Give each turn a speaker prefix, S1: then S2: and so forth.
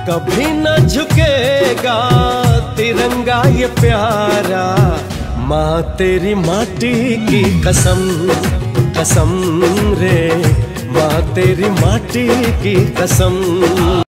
S1: कभी न झुकेगा तिरंगा ये प्यारा। माँ तेरी माटी की कसम, कसम रे, माँ तेरी माटी की कसम।